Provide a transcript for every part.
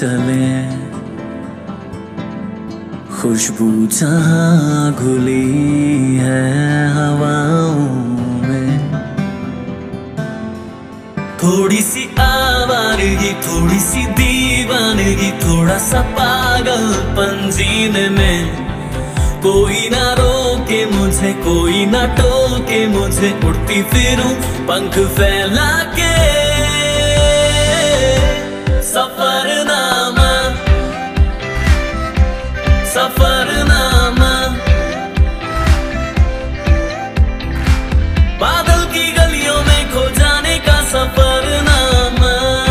चले, खुशबू जहाँ घुली है हवाओं में। थोड़ी सी आवारगी, थोड़ी सी दीवानगी, थोड़ा सा पागलपन जीने में। कोई ना रोके मुझे, कोई ना टोके मुझे, उड़ती फिरूं पंख फैला के। सफरनामा, सफरनामा, बादल की गलियों में खो जाने का सफरनामा।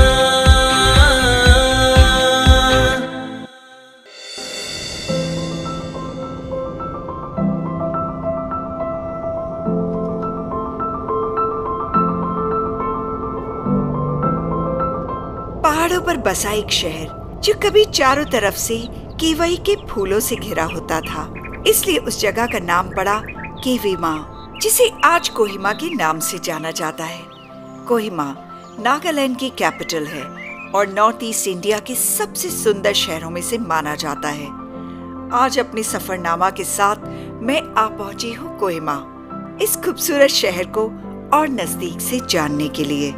पहाड़ों पर बसा एक शहर जो कभी चारों तरफ से केवई के फूलों से घिरा होता था, इसलिए उस जगह का नाम पड़ा केवेमा, जिसे आज कोहिमा के नाम से जाना जाता है। कोहिमा नागालैंड की कैपिटल है और नॉर्थ ईस्ट इंडिया के सबसे सुंदर शहरों में से माना जाता है। आज अपने सफरनामा के साथ मैं आ पहुंची हूँ कोहिमा, इस खूबसूरत शहर को और नजदीक से जानने के लिए।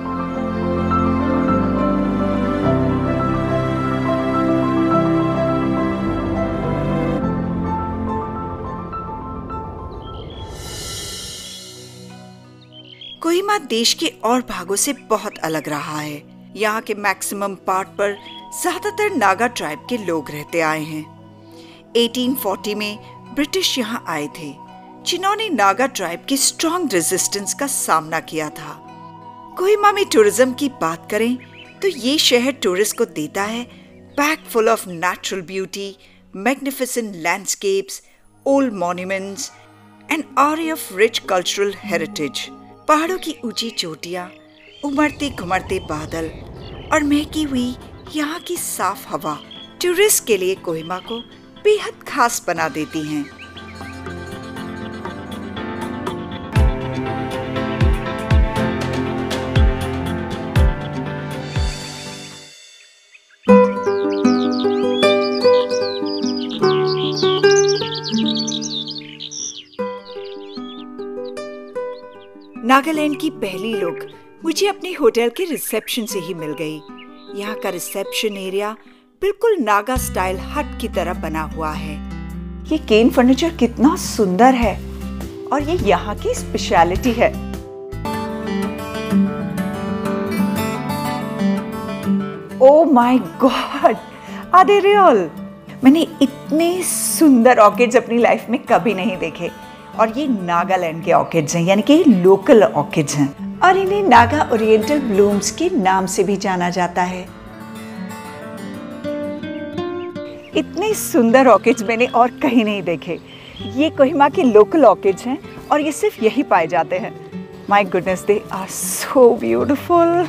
कोहिमा देश के और भागों से बहुत अलग रहा है। यहाँ के मैक्सिमम पार्ट पर ज्यादातर नागा ट्राइब के लोग रहते आए हैं। 1840 में ब्रिटिश यहाँ आए थे, जिन्होंने नागा ट्राइब की स्ट्रॉन्ग रेजिस्टेंस का सामना किया था। कोहिमा में टूरिज्म की बात करें तो ये शहर टूरिस्ट को देता है pack full of natural beauty, magnificent landscapes, old monuments and array of rich cultural heritage. पहाड़ों की ऊंची चोटियां, उमड़ते घुमड़ते बादल और महकी हुई यहाँ की साफ हवा टूरिस्ट के लिए कोहिमा को बेहद खास बना देती हैं। नागालैंड की पहली लुक मुझे अपने होटल के रिसेप्शन से ही मिल गई। यहाँ का रिसेप्शन एरिया बिल्कुल नागा स्टाइल हट की तरह बना हुआ है। ये केन फर्नीचर कितना सुंदर है और ये यहाँ की स्पेशलिटी है। Oh my god, are they real? मैंने इतने सुंदर ऑर्किड्स अपनी लाइफ में कभी नहीं देखे और ये नागालैंड के ऑर्किड्स हैं, यानी कि लोकल ऑर्किड्स हैं और इन्हें नागा ओरिएंटल ब्लूम्स के नाम से भी जाना जाता है। इतने सुंदर ऑर्किड्स मैंने और कहीं नहीं देखे। ये कोहिमा के लोकल ऑर्किड्स हैं और ये सिर्फ यही पाए जाते हैं। My goodness, they are so beautiful.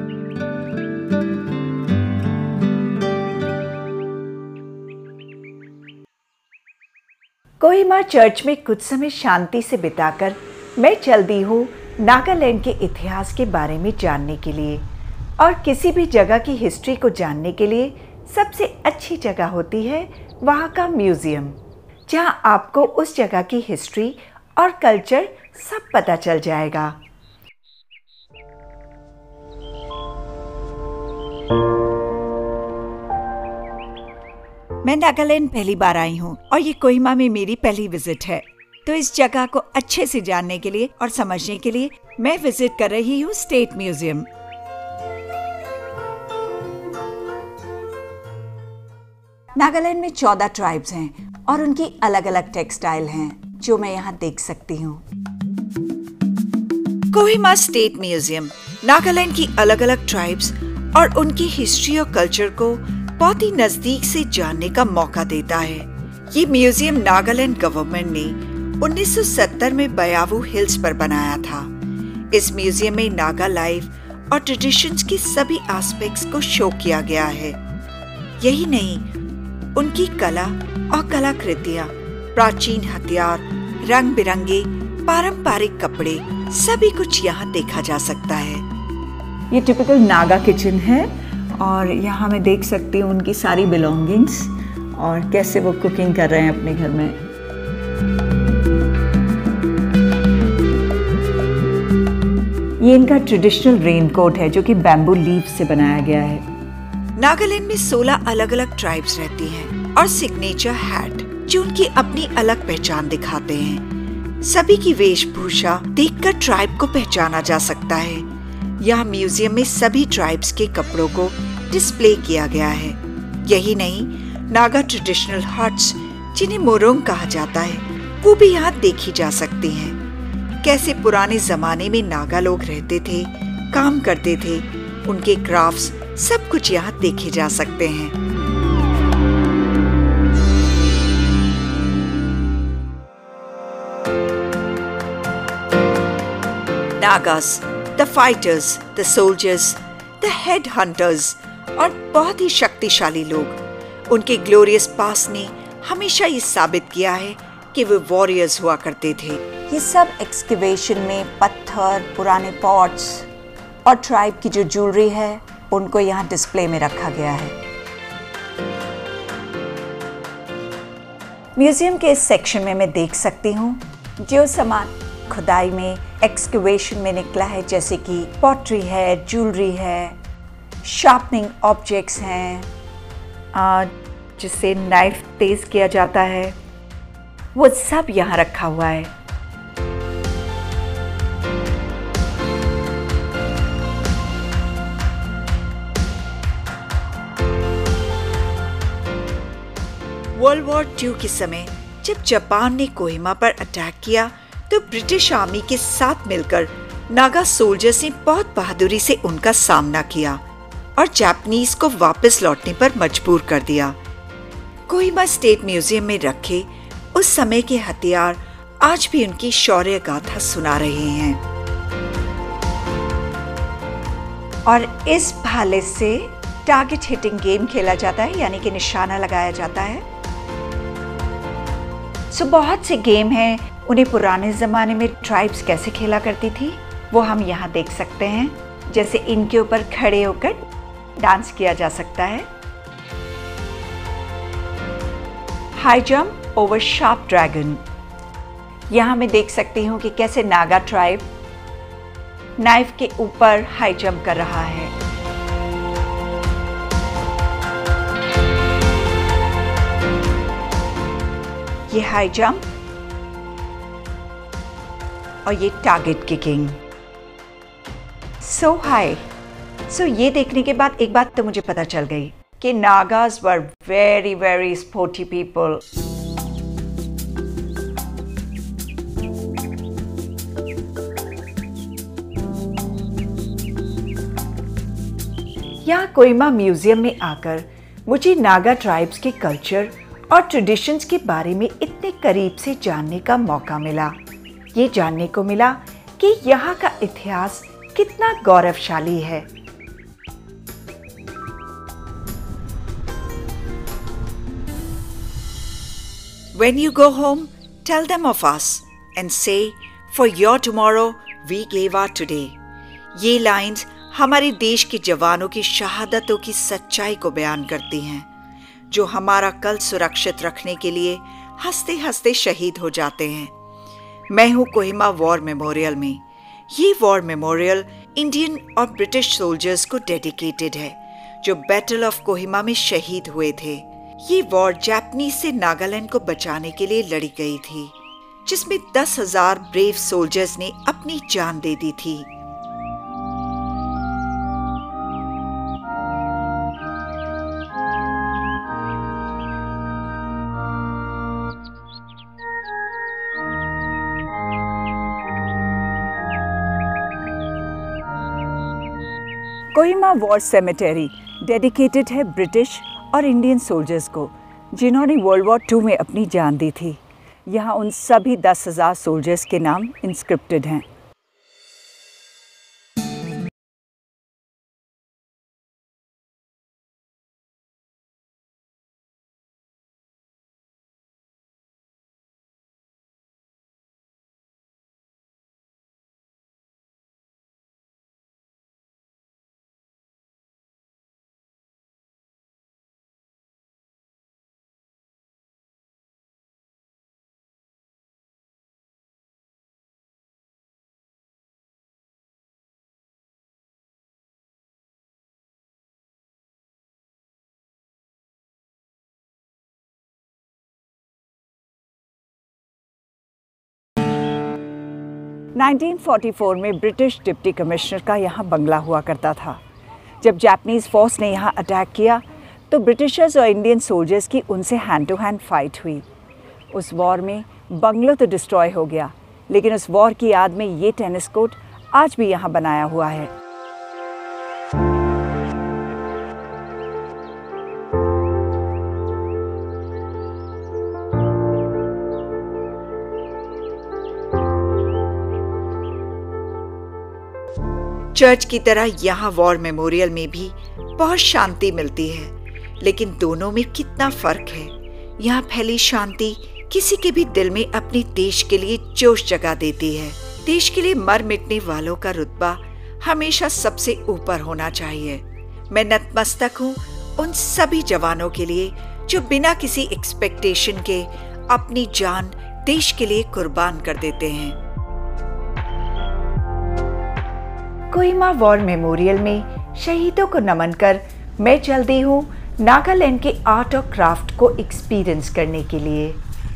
Kohima church में कुछ समय शांति से बिताकर मैं चल दी हूँ नागालैंड के इतिहास के बारे में जानने के लिए। और किसी भी जगह की हिस्ट्री को जानने के लिए सबसे अच्छी जगह होती है वहाँ का म्यूजियम, जहाँ आपको उस जगह की हिस्ट्री और कल्चर सब पता चल जाएगा। मैं नागालैंड पहली बार आई हूँ और ये कोहिमा में मेरी पहली विजिट है, तो इस जगह को अच्छे से जानने के लिए और समझने के लिए मैं विजिट कर रही हूँ स्टेट म्यूजियम। नागालैंड में 14 ट्राइब्स हैं और उनकी अलग अलग टेक्सटाइल हैं जो मैं यहाँ देख सकती हूँ। कोहिमा स्टेट म्यूजियम नागालैंड की अलग अलग ट्राइब्स और उनकी हिस्ट्री और कल्चर को बहुत ही नजदीक से जानने का मौका देता है। ये म्यूजियम नागालैंड गवर्नमेंट ने 1970 में बयावू हिल्स पर बनाया था। इस म्यूजियम में नागा लाइफ और ट्रेडिशंस के सभी एस्पेक्ट्स को शो किया गया है। यही नहीं, उनकी कला और कलाकृतियाँ, प्राचीन हथियार, रंग बिरंगे पारंपरिक कपड़े, सभी कुछ यहाँ देखा जा सकता है। ये टिपिकल नागा किचन है और यहाँ मैं देख सकती हूँ उनकी सारी बिलोंगिंग्स और कैसे वो कुकिंग कर रहे हैं अपने घर में। ये इनका ट्रेडिशनल रेनकोट है जो कि बैम्बू लीफ से बनाया गया है। नागालैंड में 16 अलग अलग ट्राइब्स रहती हैं और सिग्नेचर हैट जो उनकी अपनी अलग पहचान दिखाते हैं। सभी की वेशभूषा देखकर ट्राइब को पहचाना जा सकता है। यहाँ म्यूजियम में सभी ट्राइब्स के कपड़ों को डिस्प्ले किया गया है। यही नहीं, नागा ट्रेडिशनल हट्स जिन्हें मोरोंग कहा जाता है वो भी यहाँ देखी जा सकती हैं। कैसे पुराने जमाने में नागा लोग रहते थे, काम करते थे, उनके क्राफ्ट्स सब कुछ यहाँ देखे जा सकते हैं। Nagas, the fighters, the soldiers, the head hunters और बहुत ही शक्तिशाली लोग। उनके ग्लोरियस पास्ट ने हमेशा ये साबित किया है कि वे वॉरियर्स हुआ करते थे। ये सब एक्सकेवेशन में पत्थर, पुराने पॉट्स और ट्राइब की जो ज्वेलरी है उनको यहाँ डिस्प्ले में रखा गया है। म्यूजियम के इस सेक्शन में मैं देख सकती हूँ जो सामान खुदाई में, एक्सकेवेशन में निकला है, जैसे कि पॉटरी है, ज्वेलरी है, शार्पनिंग ऑब्जेक्ट्स हैं जिससे नाइफ तेज किया जाता है, वो सब यहाँ रखा हुआ है। वर्ल्ड वॉर 2 के समय जब जापान ने कोहिमा पर अटैक किया तो ब्रिटिश आर्मी के साथ मिलकर नागा सोल्जर्स ने बहुत बहादुरी से उनका सामना किया और जापानीज को वापस लौटने पर मजबूर कर दिया। कोहिमा स्टेट म्यूजियम में रखे उस समय के हथियार आज भी उनकी शौर्य गाथा सुना रहे हैं। और इस भाले से टारगेट हिटिंग गेम खेला जाता है, यानी कि निशाना लगाया जाता है। बहुत से गेम हैं, उन्हें पुराने ज़माने में ट्राइब्स कैसे खेला करती थी वो हम यहाँ देख सकते हैं। जैसे इनके ऊपर खड़े होकर डांस किया जा सकता है। High jump over sharp dragon. यहाँ मैं देख सकती हूँ कि कैसे नागा ट्राइब नाइफ के ऊपर हाई जंप कर रहा है। ये हाई जंप और ये टारगेट किकिंग। सो हाई। ये देखने के बाद एक बात तो मुझे पता चल गई कि Nagas were very very sporty people. यहाँ कोहिमा म्यूजियम में आकर मुझे नागा ट्राइब्स के कल्चर और ट्रेडिशंस के बारे में इतने करीब से जानने का मौका मिला। ये जानने को मिला कि यहाँ का इतिहास कितना गौरवशाली है। When you go home, tell them of us and say, for your tomorrow, we gave our today. ये लाइन्स हमारे देश के जवानों की शहादतों की सच्चाई को बयान करती हैं, जो हमारा कल सुरक्षित रखने के लिए हंसते हंसते शहीद हो जाते हैं। मैं हूँ कोहिमा वॉर मेमोरियल में। ये वॉर मेमोरियल इंडियन और ब्रिटिश सोल्जर्स को डेडिकेटेड है जो बैटल ऑफ कोहिमा में शहीद हुए थे। ये वॉर जापानीज से नागालैंड को बचाने के लिए लड़ी गई थी, जिसमें 10,000 ब्रेव सोल्जर्स ने अपनी जान दे दी थी। कोहिमा वॉर सेमेटेरी डेडिकेटेड है ब्रिटिश और इंडियन सोल्जर्स को जिन्होंने वर्ल्ड वॉर 2 में अपनी जान दी थी। यहाँ उन सभी 10,000 सोल्जर्स के नाम इंस्क्रिप्टेड हैं। 1944 में ब्रिटिश डिप्टी कमिश्नर का यहाँ बंगला हुआ करता था। जब जापानीज़ फोर्स ने यहाँ अटैक किया तो ब्रिटिशर्स और इंडियन सोल्जर्स की उनसे हैंड टू हैंड फाइट हुई। उस वॉर में बंगलो तो डिस्ट्रॉय हो गया, लेकिन उस वॉर की याद में ये टेनिस कोर्ट आज भी यहाँ बनाया हुआ है। चर्च की तरह यहाँ वॉर मेमोरियल में भी बहुत शांति मिलती है, लेकिन दोनों में कितना फर्क है। यहाँ फैली शांति किसी के भी दिल में अपने देश के लिए जोश जगा देती है। देश के लिए मर मिटने वालों का रुतबा हमेशा सबसे ऊपर होना चाहिए। मैं नतमस्तक हूँ उन सभी जवानों के लिए जो बिना किसी एक्सपेक्टेशन के अपनी जान देश के लिए कुर्बान कर देते हैं। कोहिमा वॉर मेमोरियल में शहीदों को नमन कर मैं चल दी हूँ नागालैंड के आर्ट और क्राफ्ट को एक्सपीरियंस करने के लिए।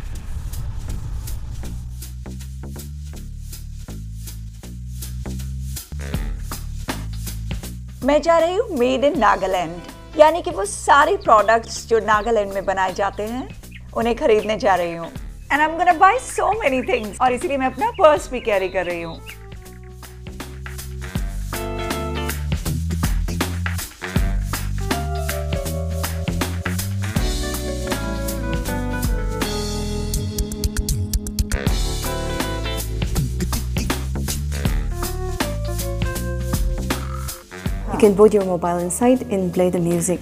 मैं जा रही हूँ मेड इन नागालैंड, यानी कि वो सारे प्रोडक्ट्स जो नागालैंड में बनाए जाते हैं उन्हें खरीदने जा रही हूँ। And I am gonna buy so many things, और इसलिए मैं अपना पर्स भी कैरी कर रही हूँ। You can put your mobile inside and play the music.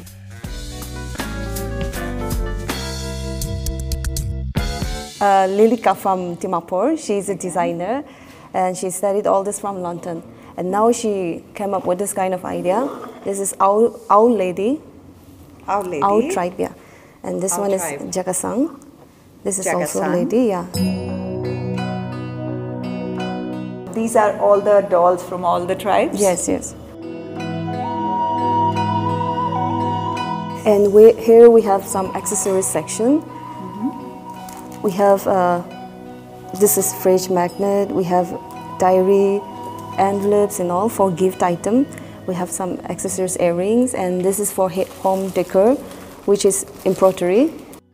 Lilika from Dimapur, she's a designer and she studied all this from London. And now she came up with this kind of idea. This is Owl Lady. Owl Lady? Owl tribe, yeah. And this Owl one tribe. is Jakasang. This is also Jakasang. Lady, yeah. These are all the dolls from all the tribes? Yes, yes. And here we have some accessories section. We have, this is fridge magnet, we have diary, envelopes and all for gift item. We have some accessories, earrings, and this is for home decor, which is embroidery.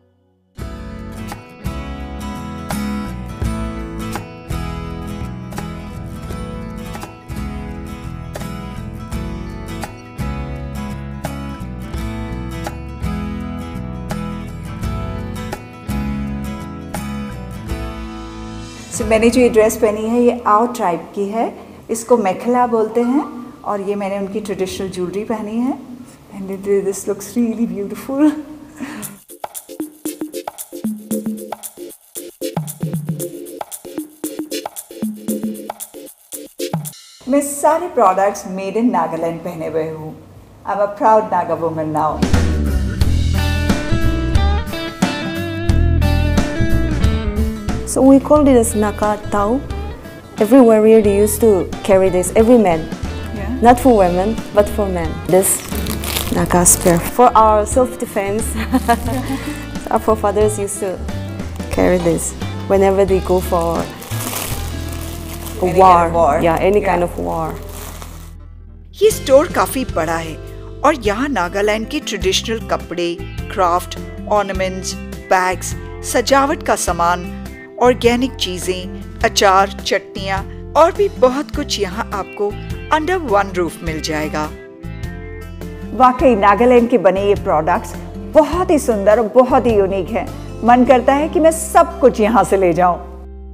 So, मैंने जो ये dress पहनी है ये आओ tribe की है, इसको मेखला बोलते हैं, और ये मैंने उनकी ट्रेडिशनल ज्वेलरी पहनी है। And this looks really beautiful. मैं सारे प्रोडक्ट्स मेड इन नागालैंड पहने हुए हूँ। I am a proud Naga woman now. So we call it as Naka Tau. Every warrior they used to carry this, every man. Yeah. Not for women, but for men. This Naka spear for our self-defense. Our forefathers used to carry this whenever they go for a war. Yeah, any kind of war. ये store काफी बड़ा है और यहाँ नागालैंड के traditional कपड़े, craft, ornaments, bags, सजावट का सामान, ऑर्गेनिक चीजें, अचार, चटनियाँ और भी बहुत कुछ यहाँ आपको अंडर वन रूफ मिल जाएगा। वाकई नागालैंड के बने ये प्रोडक्ट्स बहुत ही सुंदर और बहुत ही यूनिक हैं। मन करता है कि मैं सब कुछ यहाँ से ले जाऊं।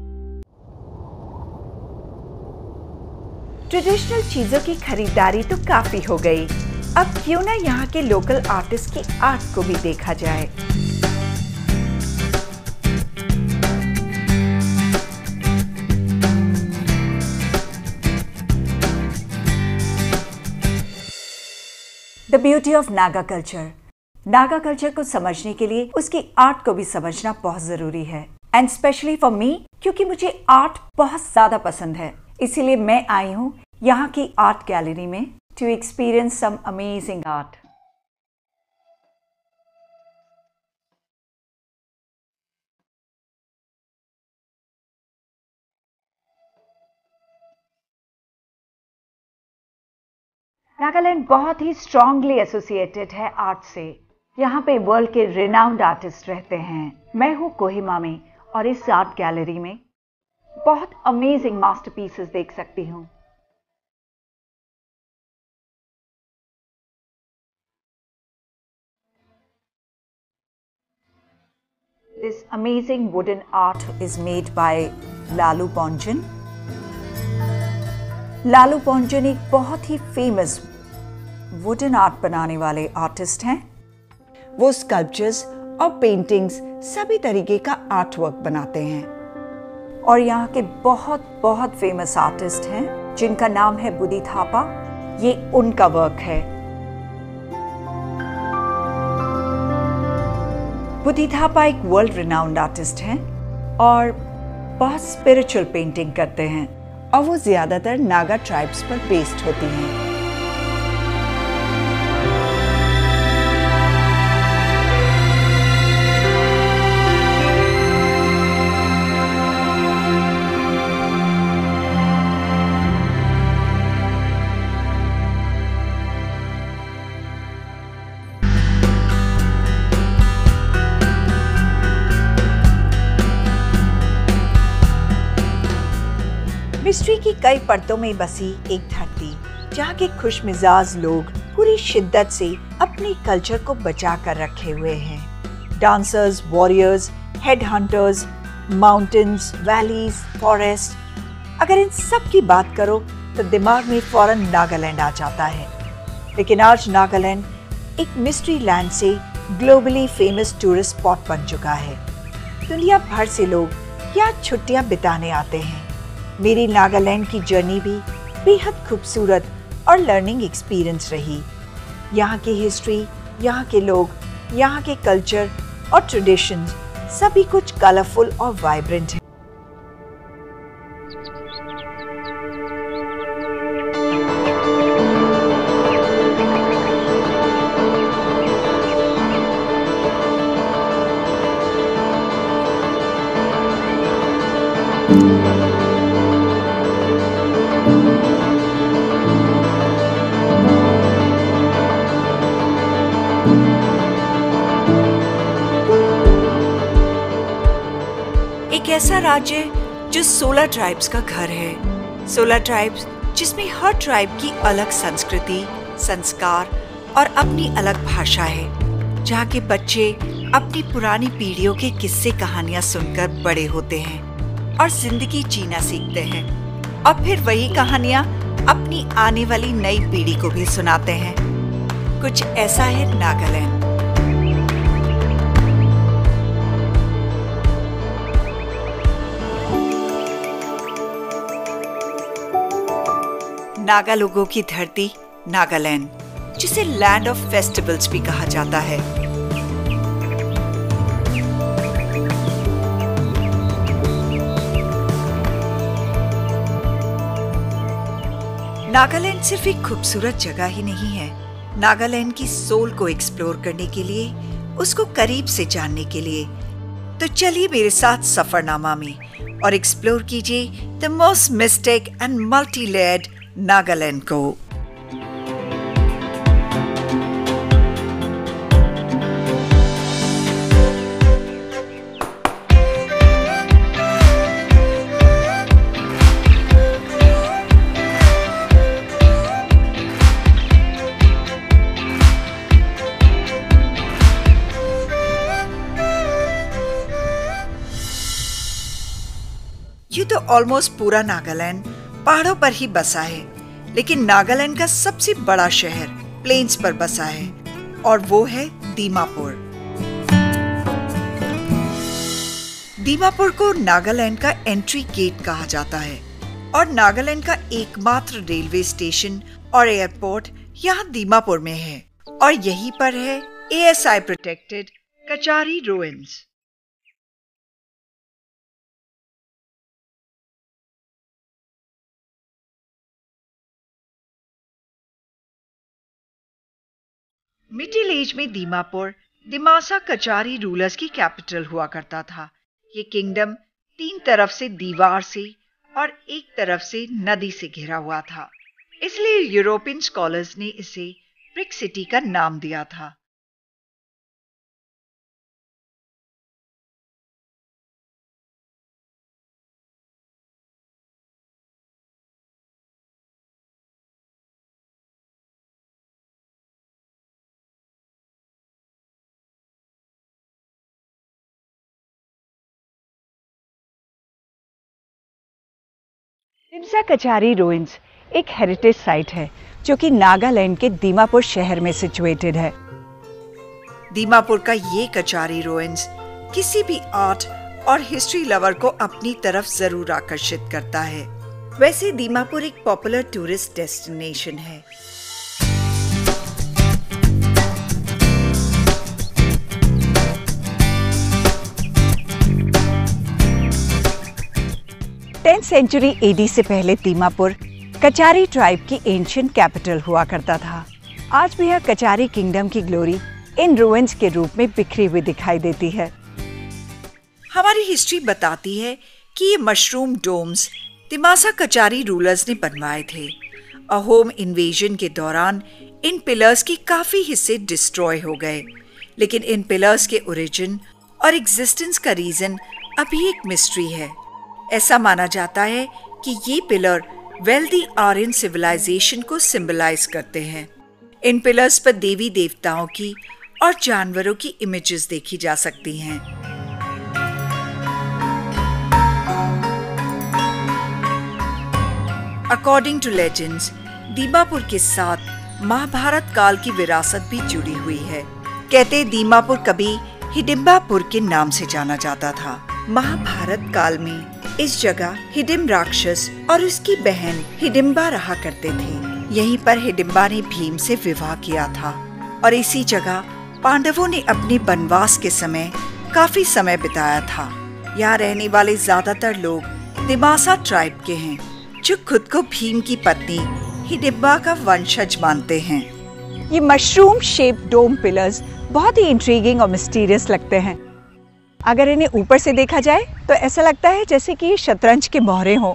ट्रेडिशनल चीजों की खरीदारी तो काफी हो गई, अब क्यों ना यहाँ के लोकल आर्टिस्ट की आर्ट को भी देखा जाए। The beauty of Naga culture. Naga culture को समझने के लिए उसकी आर्ट को भी समझना बहुत जरूरी है, एंड स्पेशली फॉर मी, क्योंकि मुझे आर्ट बहुत ज्यादा पसंद है। इसीलिए मैं आई हूँ यहाँ की आर्ट गैलरी में to experience some amazing art. Nagaland बहुत ही स्ट्रांगली एसोसिएटेड है आर्ट से। यहाँ पे वर्ल्ड के रिनाउंड आर्टिस्ट रहते हैं। मैं हूँ कोहिमा में और इस आर्ट गैलरी में बहुत अमेजिंग मास्टरपीसेस देख सकती हूँ। This amazing wooden art is made by Lalu पॉन्जन। Lalu पॉन्जन एक बहुत ही फेमस वुडन आर्ट बनाने वाले आर्टिस्ट हैं। वो स्कल्पचर्स और पेंटिंग्स सभी तरीके का आर्ट वर्क बनाते हैं और यहाँ के बहुत फेमस आर्टिस्ट हैं जिनका नाम है बुद्धि थापा। ये उनका वर्क है। बुद्धि थापा एक वर्ल्ड रिनाउंड आर्टिस्ट हैं और बहुत स्पिरिचुअल पेंटिंग करते हैं और वो ज़्यादातर नागा ट्राइब्स पर बेस्ड होती हैं। मिस्ट्री की कई परतों में बसी एक धरती जहाँ के खुशमिजाज लोग पूरी शिद्दत से अपने कल्चर को बचा कर रखे हुए हैं। Dancers, warriors, head hunters, mountains, valleys, forest, अगर इन सब की बात करो तो दिमाग में फौरन नागालैंड आ जाता है। लेकिन आज नागालैंड एक मिस्ट्री लैंड से ग्लोबली फेमस टूरिस्ट स्पॉट बन चुका है। दुनिया भर से लोग यहाँ छुट्टियाँ बिताने आते हैं। मेरी नागालैंड की जर्नी भी बेहद खूबसूरत और लर्निंग एक्सपीरियंस रही। यहाँ की हिस्ट्री, यहाँ के लोग, यहाँ के कल्चर और ट्रेडिशंस सभी कुछ कलरफुल और वाइब्रेंट है। एक ऐसा राज्य जो 16 ट्राइब्स का घर है। 16 ट्राइब्स जिसमें हर ट्राइब की अलग संस्कृति, संस्कार और अपनी अलग भाषा है। जहाँ के बच्चे अपनी पुरानी पीढ़ियों के किस्से कहानियां सुनकर बड़े होते हैं और जिंदगी जीना सीखते हैं और फिर वही कहानियां अपनी आने वाली नई पीढ़ी को भी सुनाते हैं। कुछ ऐसा है नागालैंड। नागा लोगों की धरती नागालैंड, जिसे लैंड ऑफ फेस्टिवल्स भी कहा जाता है। नागालैंड सिर्फ एक खूबसूरत जगह ही नहीं है। नागालैंड की सोल को एक्सप्लोर करने के लिए, उसको करीब से जानने के लिए, तो चलिए मेरे साथ सफरनामा में और एक्सप्लोर कीजिए the most mystic and multi layered Nagaland को। ये तो ऑलमोस्ट पूरा नागालैंड पहाड़ों पर ही बसा है, लेकिन नागालैंड का सबसे बड़ा शहर प्लेन्स पर बसा है और वो है दीमापुर। दीमापुर को नागालैंड का एंट्री गेट कहा जाता है और नागालैंड का एकमात्र रेलवे स्टेशन और एयरपोर्ट यहाँ दीमापुर में है और यहीं पर है ASI protected Kachari ruins. Middle age में दीमापुर दिमासा कचारी रूलर्स की कैपिटल हुआ करता था। ये किंगडम 3 तरफ से दीवार से और एक तरफ से नदी से घिरा हुआ था। इसलिए यूरोपियन स्कॉलर्स ने इसे ब्रिक सिटी का नाम दिया था। तिम्सा कचारी रुइंस एक हेरिटेज साइट है जो कि नागालैंड के दीमापुर शहर में सिचुएटेड है। दीमापुर का ये कचारी रुइंस किसी भी आर्ट और हिस्ट्री लवर को अपनी तरफ जरूर आकर्षित करता है। वैसे दीमापुर एक पॉपुलर टूरिस्ट डेस्टिनेशन है। टेंथ सेंचुरी एडी से पहले दीमापुर कचारी ट्राइब की एंशिएंट कैपिटल हुआ करता था। आज भी यह कचारी किंगडम की ग्लोरी इन रुइंस के रूप में बिखरी हुई दिखाई देती है। हमारी हिस्ट्री बताती है कि ये mushroom domes Dimasa Kachari rulers ने बनवाए थे। अहोम इन्वेजन के दौरान इन पिलर्स के काफी हिस्से डिस्ट्रॉय हो गए, लेकिन इन पिलर्स के ओरिजिन और एग्जिस्टेंस का रीजन अभी एक मिस्ट्री है। ऐसा माना जाता है कि ये पिलर वेल्दी आर्यन सिविलाइजेशन को सिंबलाइज करते हैं। इन पिलर्स पर देवी देवताओं की और जानवरों की इमेजेस देखी जा सकती हैं। अकॉर्डिंग टू लेजेंड्स, दीमापुर के साथ महाभारत काल की विरासत भी जुड़ी हुई है। कहते दीमापुर कभी हिडिंबापुर के नाम से जाना जाता था। महाभारत काल में इस जगह हिडिंब राक्षस और उसकी बहन हिडिंबा रहा करते थे। यहीं पर हिडिंबा ने भीम से विवाह किया था और इसी जगह पांडवों ने अपने वनवास के समय काफी समय बिताया था। यहाँ रहने वाले ज्यादातर लोग दिमासा ट्राइब के हैं, जो खुद को भीम की पत्नी हिडिंबा का वंशज मानते हैं। ये मशरूम शेप डोम पिलर्स बहुत ही इंट्रीगिंग और मिस्टीरियस लगते हैं। अगर इन्हें ऊपर से देखा जाए तो ऐसा लगता है जैसे कि ये शतरंज के मोहरे हों।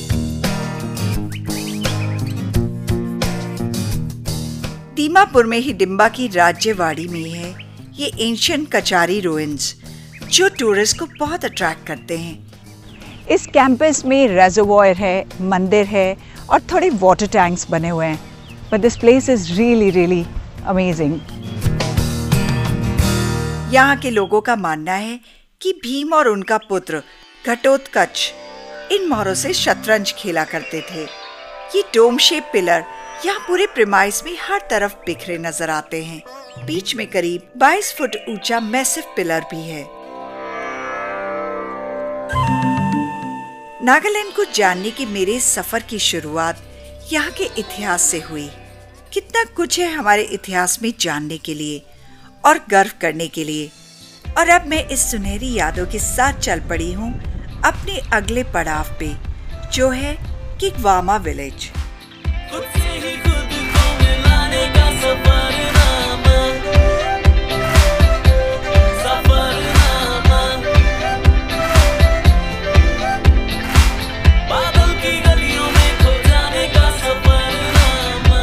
दीमापुर में हिडिंबा की राज्यवाड़ी में है ये एंशिएंट कचारी रुइंस, जो टूरिस्ट को बहुत अट्रैक्ट करते हैं। इस कैंपस में रेजर्वॉयर है, मंदिर है और थोड़े वाटर टैंक्स बने हुए हैं। But this place is really amazing. यहाँ के लोगों का मानना है कि भीम और उनका पुत्र घटोत्कच इन मोहरों से शतरंज खेला करते थे। ये डोम शेप पिलर यहाँ पूरे प्रीमाइस में हर तरफ बिखरे नजर आते हैं। बीच में करीब 22 फुट ऊंचा मैसिव पिलर भी है। नागालैंड को जानने के मेरे सफर की शुरुआत यहाँ के इतिहास से हुई। कितना कुछ है हमारे इतिहास में जानने के लिए और गर्व करने के लिए। और अब मैं इस सुनहरी यादों के साथ चल पड़ी हूँ अपने अगले पड़ाव पे, जो है किग्वामा विलेज। खुद से ही खुद को मिलाने का सफरनामा, सफरनामा। बादल की गलियों में खो जाने का सफरनामा।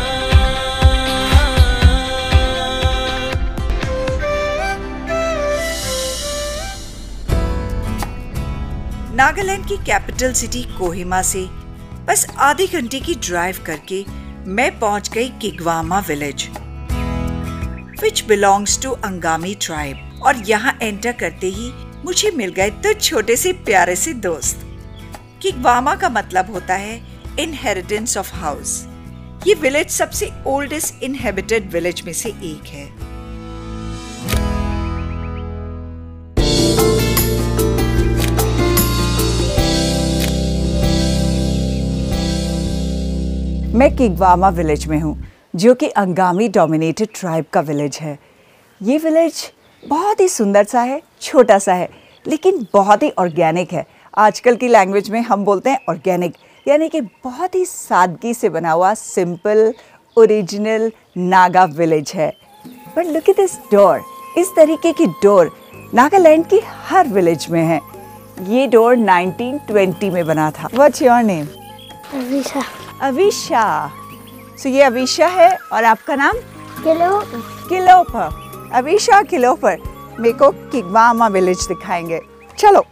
नागालैंड की कैपिटल सिटी कोहिमा से बस आधे घंटे की ड्राइव करके मैं पहुंच गई Kigwema village, which belongs to Angami tribe. और यहाँ एंटर करते ही मुझे मिल गए तो छोटे से प्यारे से दोस्त। किग्वामा का मतलब होता है इनहेरिटेंस ऑफ हाउस। ये विलेज सबसे ओल्डेस्ट इनहेबिटेड विलेज में से एक है। मैं किग्वामा विलेज में हूँ, जो कि अंगामी डोमिनेटेड ट्राइब का विलेज है। ये विलेज बहुत ही सुंदर सा है, छोटा सा है, लेकिन बहुत ही ऑर्गेनिक है। आजकल की लैंग्वेज में हम बोलते हैं ऑर्गेनिक, यानी कि बहुत ही सादगी से बना हुआ सिंपल ओरिजिनल नागा विलेज है। But look at this door. इस तरीके की डोर नागालैंड की हर विलेज में है। ये डोर 1920 में बना था। What's your name? Avisha. Avisha, so ये अवीशा है और आपका नाम? किलोपर। अवीशा किलोपर मेरे को किग्वामा विलेज दिखाएंगे। चलो।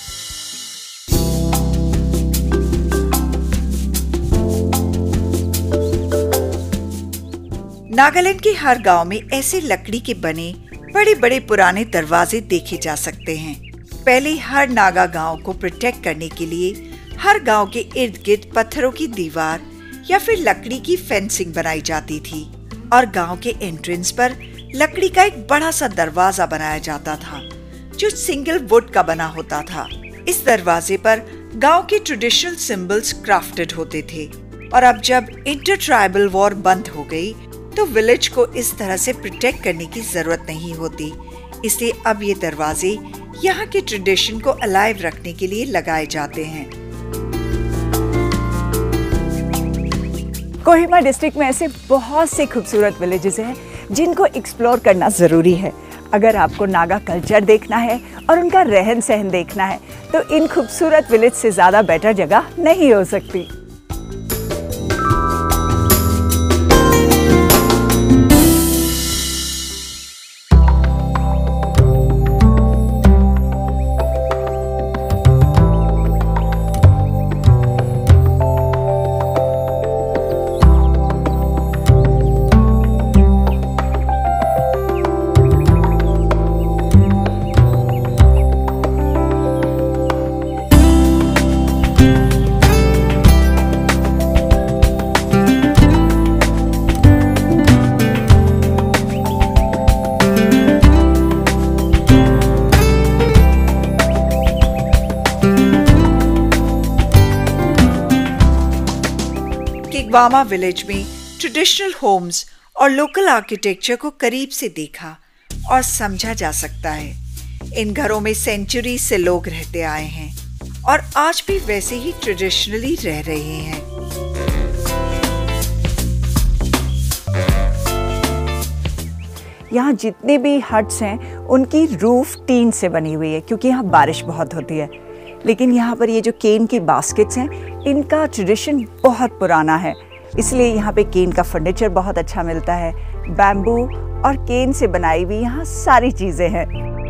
नागालैंड के हर गांव में ऐसे लकड़ी के बने बड़े बड़े पुराने दरवाजे देखे जा सकते हैं। पहले हर नागा गांव को प्रोटेक्ट करने के लिए हर गांव के इर्द गिर्द पत्थरों की दीवार या फिर लकड़ी की फेंसिंग बनाई जाती थी और गांव के एंट्रेंस पर लकड़ी का एक बड़ा सा दरवाजा बनाया जाता था जो सिंगल वुड का बना होता था। इस दरवाजे पर गांव के ट्रेडिशनल सिंबल्स क्राफ्टेड होते थे और अब जब इंटर ट्राइबल वॉर बंद हो गई तो विलेज को इस तरह से प्रोटेक्ट करने की जरूरत नहीं होती, इसलिए अब ये दरवाजे यहाँ के ट्रेडिशन को अलाइव रखने के लिए लगाए जाते हैं। कोहिमा डिस्ट्रिक्ट में ऐसे बहुत से खूबसूरत विलेजेस हैं जिनको एक्सप्लोर करना ज़रूरी है। अगर आपको नागा कल्चर देखना है और उनका रहन सहन देखना है तो इन खूबसूरत विलेज से ज़्यादा बेटर जगह नहीं हो सकती। किग्वामा विलेज में ट्रेडिशनल होम्स और लोकल आर्किटेक्चर को करीब से देखा और समझा जा सकता है। इन घरों में सेंचुरी से लोग रहते आए हैं और आज भी वैसे ही ट्रेडिशनली रह रहे हैं। यहाँ जितने भी हट्स हैं उनकी रूफ टीन से बनी हुई है क्योंकि यहाँ बारिश बहुत होती है। लेकिन यहाँ पर ये जो केन की बास्केट्स हैं इनका ट्रेडिशन बहुत पुराना है, इसलिए यहाँ पे केन का फर्नीचर बहुत अच्छा मिलता है। बैम्बू और केन से बनाई हुई यहाँ सारी चीज़ें हैं।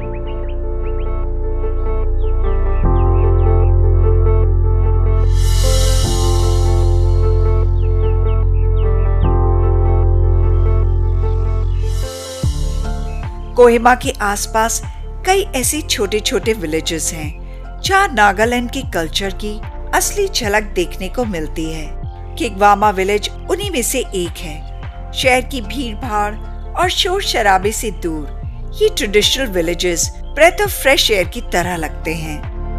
कोहिमा के आसपास कई ऐसे छोटे छोटे विलेजेस हैं जहाँ नागालैंड के कल्चर की असली झलक देखने को मिलती है। किग्वामा विलेज उन्हीं में से एक है। शहर की भीड़ भाड़ और शोर शराबे से दूर ये traditional villages breath of fresh air की तरह लगते हैं।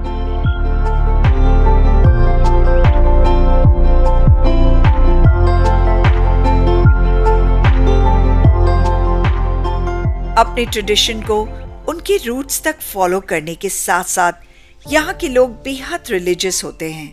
अपने ट्रेडिशन को उनके रूट्स तक फॉलो करने के साथ साथ यहाँ के लोग बेहद रिलीजियस होते हैं।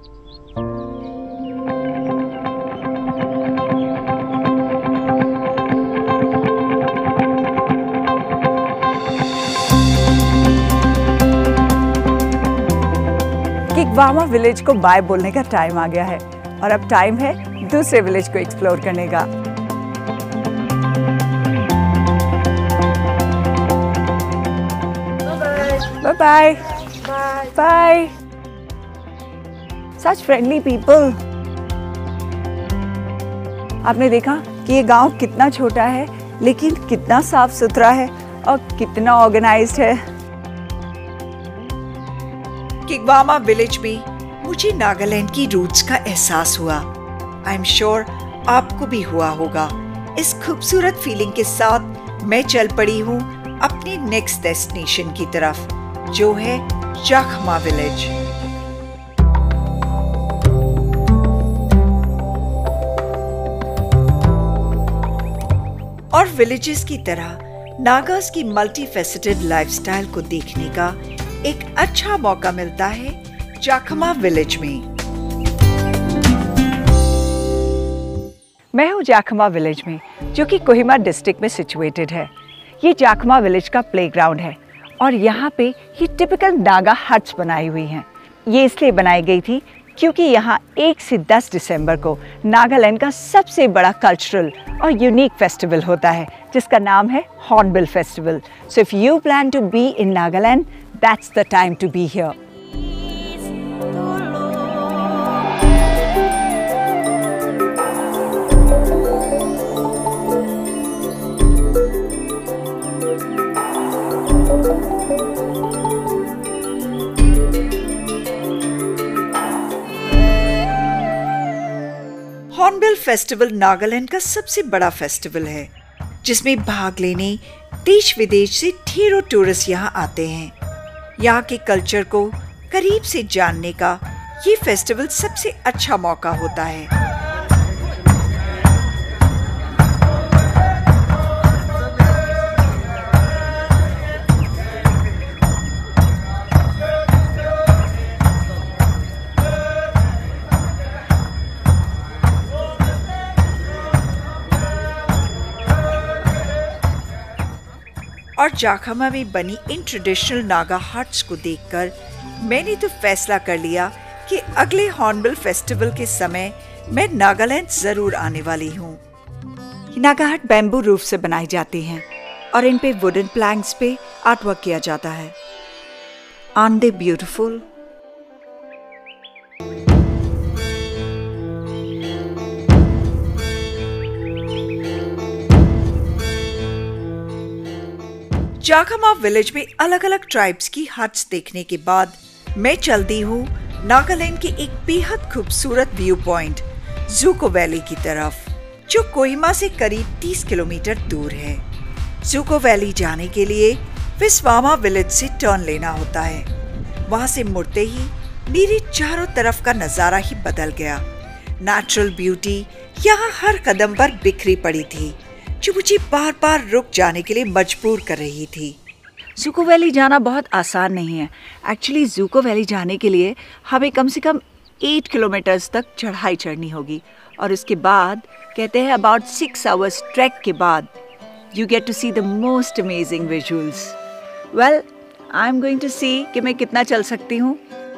किग्वामा विलेज को बाय बोलने का टाइम आ गया है और अब टाइम है दूसरे विलेज को एक्सप्लोर करने का। Bye bye bye. Such friendly people. आपने देखा कि ये गांव कितना छोटा है लेकिन कितना साफ सुथरा है और कितना ऑर्गेनाइज्ड है। किग्वामा विलेज में मुझे नागालैंड की रूट्स का एहसास हुआ। आई एम श्योर आपको भी हुआ होगा। इस खूबसूरत फीलिंग के साथ मैं चल पड़ी हूँ अपनी नेक्स्ट डेस्टिनेशन की तरफ, जो है जाखमा विलेज। और विलेजेस की तरह नागास की मल्टीफेसेटेड लाइफस्टाइल को देखने का एक अच्छा मौका मिलता है जाखमा विलेज में। मैं हूँ जाखमा विलेज में, जो कि कोहिमा डिस्ट्रिक्ट में सिचुएटेड है। ये जाखमा विलेज का प्लेग्राउंड है और यहाँ पे ये टिपिकल नागा हट्स बनाई हुई हैं। ये इसलिए बनाई गई थी क्योंकि यहाँ 1 से 10 दिसंबर को नागालैंड का सबसे बड़ा कल्चरल और यूनिक फेस्टिवल होता है जिसका नाम है Hornbill Festival. So if you plan to be in Nagaland, that's the time to be here. Hornbill Festival Nagaland का सबसे बड़ा फेस्टिवल है जिसमें भाग लेने देश विदेश से ढेरों टूरिस्ट यहाँ आते हैं। यहाँ के कल्चर को करीब से जानने का ये फेस्टिवल सबसे अच्छा मौका होता है। और जाखमा में बनी इन ट्रेडिशनल नागा हट्स को देखकर मैंने तो फैसला कर लिया कि अगले हॉर्नबिल फेस्टिवल के समय मैं नागालैंड जरूर आने वाली हूँ। नागा हट बैम्बू रूफ से बनाई जाती हैं और इन पे वुडन प्लैंक्स पे आर्टवर्क किया जाता है। Are they beautiful? Jakhama village में अलग अलग ट्राइब्स की हट्स देखने के बाद मैं चलती हूँ नागालैंड के एक बेहद खूबसूरत व्यू पॉइंट ज़ूको वैली की तरफ, जो कोहिमा से करीब 30 किलोमीटर दूर है। ज़ूको वैली जाने के लिए विस्वामा विलेज से टर्न लेना होता है। वहां से मुड़ते ही मेरे चारों तरफ का नजारा ही बदल गया। नेचुरल ब्यूटी यहाँ हर कदम पर बिखरी पड़ी थी जो मुझे बार बार रुक जाने के लिए मजबूर कर रही थी। ज़ूको वैली जाना बहुत आसान नहीं है। एक्चुअली ज़ूको वैली जाने के लिए हमें कम से कम 8 किलोमीटर्स तक चढ़ाई चढ़नी होगी और उसके बाद कहते हैं अबाउट 6 आवर्स ट्रैक के बाद you get to see the most amazing visuals. Well, I am going to see कि मैं कितना चल सकती हूँ।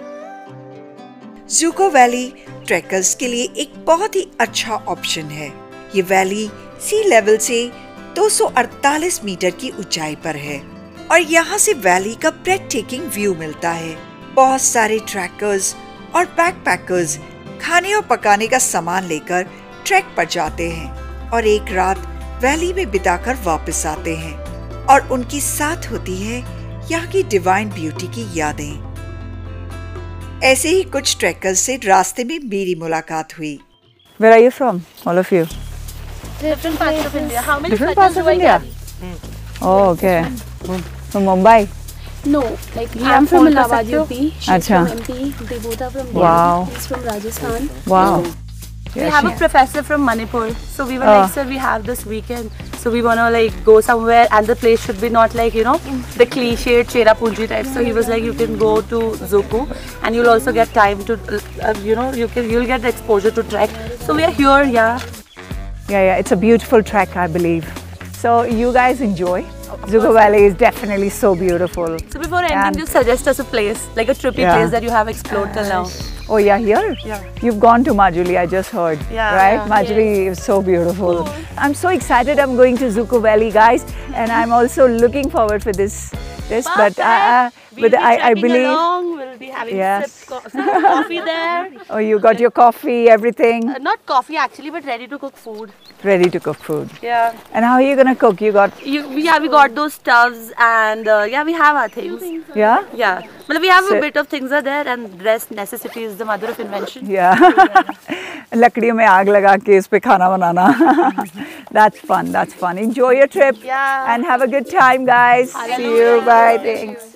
ज़ूको वैली ट्रैकर्स के लिए एक बहुत ही अच्छा ऑप्शन है। ये वैली सी लेवल से 248 मीटर की ऊंचाई पर है और यहाँ से वैली का ब्रेथ टेकिंग व्यू मिलता है। बहुत सारे ट्रैकर्स और बैकपैकर्स खाने और पकाने का सामान लेकर ट्रैक पर जाते हैं और एक रात वैली में बिताकर वापस आते हैं और उनकी साथ होती है यहाँ की डिवाइन ब्यूटी की यादें। ऐसे ही कुछ ट्रैकर्स से रास्ते में मेरी मुलाकात हुई। Where are you from, all of you? Different parts of India. How many Different parts of do I India? carry? Oh, okay. From Mumbai? No, like I'm from Allahabad, UP. She's Achha. from MP. They both are from Delhi. Wow. He's from Rajasthan. Wow. We have a professor from Manipur, so we were like, sir, we have this weekend, so we wanna like go somewhere, and the place should be not like, you know, the cliched Cherrapunji type. So he was like, you can go to Zuku, and you'll also get time to, you know, you'll get the exposure to trek. So we are here, yeah. Yeah, it's a beautiful trek, I believe. So you guys enjoy. ज़ूको Valley is definitely so beautiful. So before ending, just suggest us a place, like a trippy place that you have explored till now. Oh yeah, here? Yeah. You've gone to Majuli, I just heard. Yeah. Right? Yeah. Majuli is so beautiful. I'm so excited I'm going to ज़ूको Valley, guys. And I'm also looking forward for this. But I believe... Along, we'll be having some coffee there. Oh, you got your coffee, everything? Not coffee actually, but ready to cook food. Ready to cook food. Yeah. And how are you going to cook? You got... We got those stoves and we have our things. Yeah? Yeah. But we have a bit of things are there, and rest necessity is the mother of invention. Yeah. लकड़ियों में आग लगा के इस पे खाना बनाना. That's fun. That's fun. Enjoy your trip. Yeah. And have a good time, guys. See you. Bye. Thanks.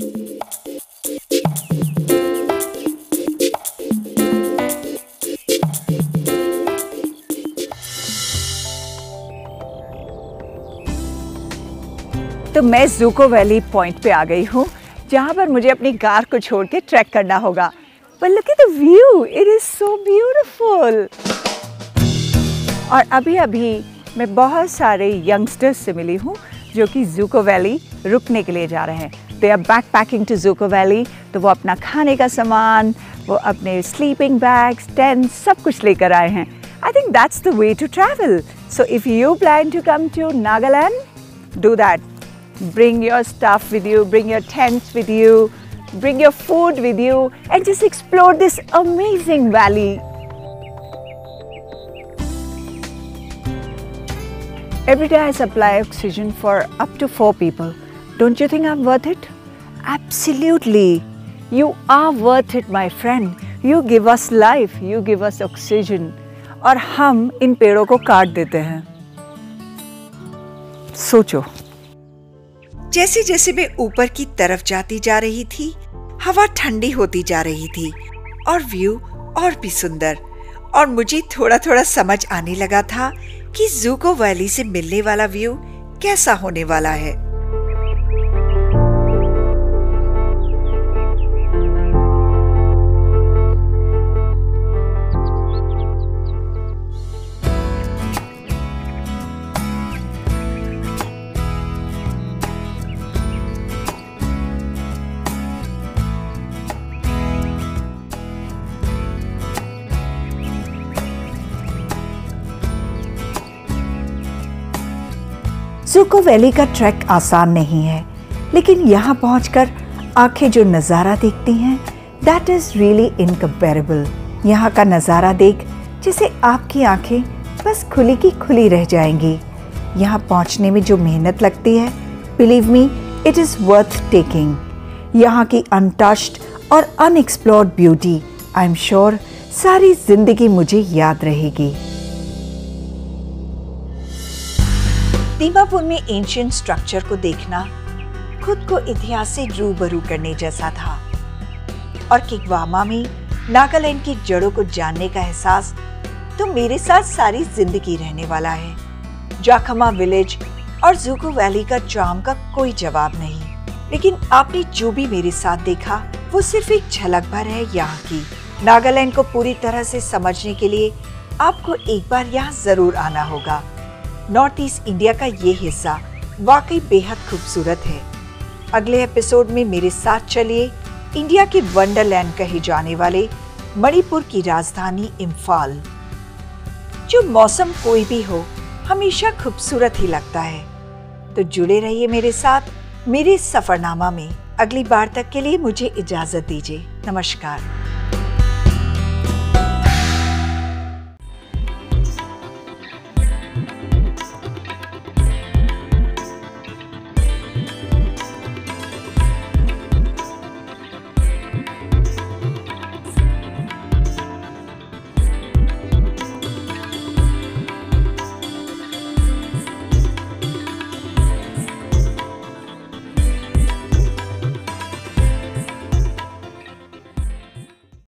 तो मैं ज़ूको वैली पॉइंट पे आ गई हूँ जहाँ पर मुझे अपनी कार को छोड़ के ट्रैक करना होगा। But look at the view, it is so beautiful. और अभी मैं बहुत सारे यंगस्टर्स से मिली हूँ जो कि ज़ूको वैली रुकने के लिए जा रहे हैं। They are backpacking to Dzukou valley, तो वो अपना खाने का सामान, वो अपने स्लीपिंग बैग्स, टेंट, सब कुछ लेकर आए हैं. I think that's the way to travel. So if you plan to come to Nagaland, do that. Bring your stuff with you, bring your tents with you, bring your food with you, and just explore this amazing valley. Every day I supply oxygen for up to 4 people. Don't you think I'm worth it? Absolutely. You are worth it, my friend. You give us life, you give us oxygen. और हम इन पेड़ों को काट देते हैं. सोचो. जैसे जैसे मैं ऊपर की तरफ जाती जा रही थी, हवा ठंडी होती जा रही थी और व्यू और भी सुंदर. और मुझे थोड़ा थोड़ा समझ आने लगा था कि ज़ूको वैली से मिलने वाला व्यू कैसा होने वाला है. ज़ूको वैली का ट्रैक आसान नहीं है, लेकिन यहाँ पहुंचकर आंखें जो नज़ारा देखती हैं, दैट इज़ रियली इनकम्पेरेबल. यहाँ का नज़ारा देख जैसे आपकी आंखें बस खुली की खुली रह जाएंगी. यहाँ पहुँचने में जो मेहनत लगती है, believe me, it is worth taking. यहाँ की अनटच्ड और unexplored beauty, I am sure सारी जिंदगी मुझे याद रहेगी. दीमापुर में एंशिएंट स्ट्रक्चर को देखना खुद को इतिहास से रूबरू करने जैसा था. और किग्वामा में नागालैंड की जड़ों को जानने का एहसास तो मेरे साथ सारी जिंदगी रहने वाला है. जाखमा विलेज और ज़ूको वैली का चार्म का कोई जवाब नहीं. लेकिन आपने जो भी मेरे साथ देखा वो सिर्फ एक झलक भर है यहाँ की. नागालैंड को पूरी तरह से समझने के लिए आपको एक बार यहाँ जरूर आना होगा. नॉर्थ ईस्ट इंडिया का ये हिस्सा वाकई बेहद खूबसूरत है. अगले एपिसोड में मेरे साथ चलिए इंडिया के वंडरलैंड कहे जाने वाले मणिपुर की राजधानी इम्फाल. जो मौसम कोई भी हो, हमेशा खूबसूरत ही लगता है. तो जुड़े रहिए मेरे साथ मेरे सफरनामा में. अगली बार तक के लिए मुझे इजाजत दीजिए. नमस्कार.